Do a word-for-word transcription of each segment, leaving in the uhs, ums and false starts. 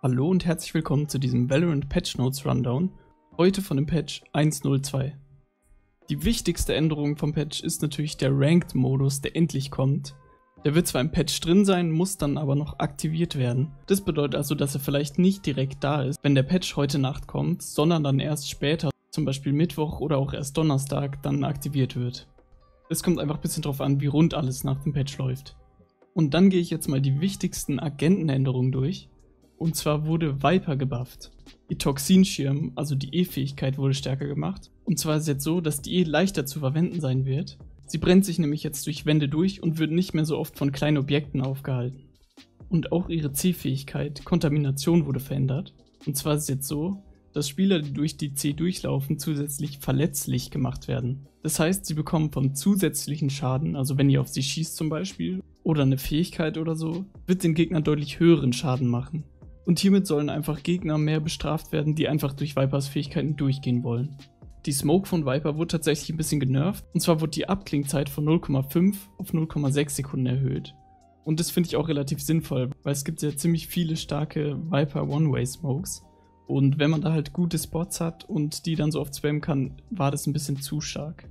Hallo und herzlich willkommen zu diesem Valorant Patch Notes Rundown, heute von dem Patch eins Punkt null zwei. Die wichtigste Änderung vom Patch ist natürlich der Ranked Modus, der endlich kommt. Der wird zwar im Patch drin sein, muss dann aber noch aktiviert werden. Das bedeutet also, dass er vielleicht nicht direkt da ist, wenn der Patch heute Nacht kommt, sondern dann erst später, zum Beispiel Mittwoch oder auch erst Donnerstag, dann aktiviert wird. Es kommt einfach ein bisschen drauf an, wie rund alles nach dem Patch läuft. Und dann gehe ich jetzt mal die wichtigsten Agentenänderungen durch. Und zwar wurde Viper gebufft. Ihr Toxinschirm, also die E-Fähigkeit, wurde stärker gemacht. Und zwar ist es jetzt so, dass die E leichter zu verwenden sein wird. Sie brennt sich nämlich jetzt durch Wände durch und wird nicht mehr so oft von kleinen Objekten aufgehalten. Und auch ihre C-Fähigkeit, Kontamination, wurde verändert. Und zwar ist es jetzt so, dass Spieler, die durch die C durchlaufen, zusätzlich verletzlich gemacht werden. Das heißt, sie bekommen vom zusätzlichen Schaden, also wenn ihr auf sie schießt zum Beispiel, oder eine Fähigkeit oder so, wird den Gegnern deutlich höheren Schaden machen. Und hiermit sollen einfach Gegner mehr bestraft werden, die einfach durch Vipers Fähigkeiten durchgehen wollen. Die Smoke von Viper wurde tatsächlich ein bisschen genervt, und zwar wurde die Abklingzeit von null Komma fünf auf null Komma sechs Sekunden erhöht. Und das finde ich auch relativ sinnvoll, weil es gibt ja ziemlich viele starke Viper One-Way-Smokes. Und wenn man da halt gute Spots hat und die dann so oft spammen kann, war das ein bisschen zu stark.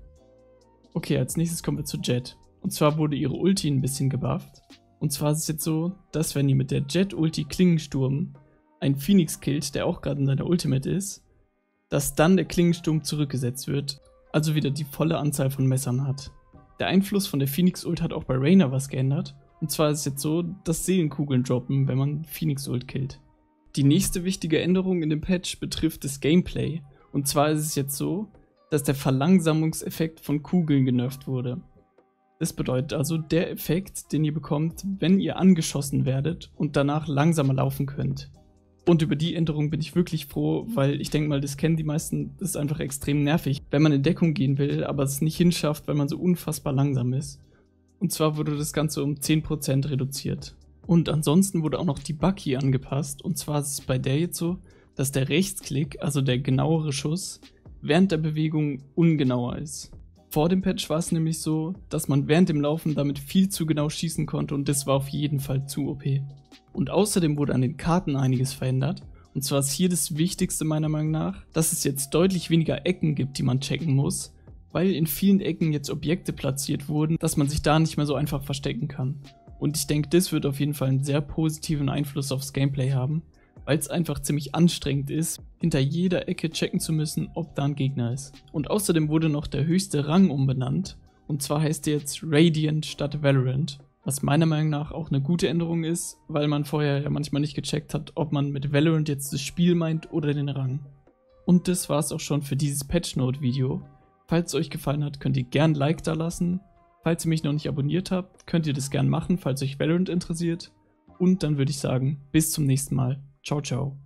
Okay, als nächstes kommen wir zu Jett. Und zwar wurde ihre Ulti ein bisschen gebufft. Und zwar ist es jetzt so, dass wenn ihr mit der Jett-Ulti Klingensturm einen Phoenix killt, der auch gerade in seiner Ultimate ist, dass dann der Klingensturm zurückgesetzt wird, also wieder die volle Anzahl von Messern hat. Der Einfluss von der Phoenix-Ult hat auch bei Reyna was geändert. Und zwar ist es jetzt so, dass Seelenkugeln droppen, wenn man Phoenix-Ult killt. Die nächste wichtige Änderung in dem Patch betrifft das Gameplay. Und zwar ist es jetzt so, dass der Verlangsamungseffekt von Kugeln genervt wurde. Das bedeutet also der Effekt, den ihr bekommt, wenn ihr angeschossen werdet und danach langsamer laufen könnt. Und über die Änderung bin ich wirklich froh, weil ich denke mal, das kennen die meisten, das ist einfach extrem nervig, wenn man in Deckung gehen will, aber es nicht hinschafft, weil man so unfassbar langsam ist. Und zwar wurde das Ganze um zehn Prozent reduziert. Und ansonsten wurde auch noch die Bucky angepasst, und zwar ist es bei der jetzt so, dass der Rechtsklick, also der genauere Schuss, während der Bewegung ungenauer ist. Vor dem Patch war es nämlich so, dass man während dem Laufen damit viel zu genau schießen konnte und das war auf jeden Fall zu O P. Und außerdem wurde an den Karten einiges verändert, und zwar ist hier das Wichtigste meiner Meinung nach, dass es jetzt deutlich weniger Ecken gibt, die man checken muss, weil in vielen Ecken jetzt Objekte platziert wurden, dass man sich da nicht mehr so einfach verstecken kann. Und ich denke, das wird auf jeden Fall einen sehr positiven Einfluss aufs Gameplay haben, weil es einfach ziemlich anstrengend ist, hinter jeder Ecke checken zu müssen, ob da ein Gegner ist. Und außerdem wurde noch der höchste Rang umbenannt, und zwar heißt der jetzt Radiant statt Valorant, was meiner Meinung nach auch eine gute Änderung ist, weil man vorher ja manchmal nicht gecheckt hat, ob man mit Valorant jetzt das Spiel meint oder den Rang. Und das war's auch schon für dieses Patch-Note-Video. Falls es euch gefallen hat, könnt ihr gern ein Like da lassen. Falls ihr mich noch nicht abonniert habt, könnt ihr das gern machen, falls euch Valorant interessiert. Und dann würde ich sagen, bis zum nächsten Mal. Ciao, ciao.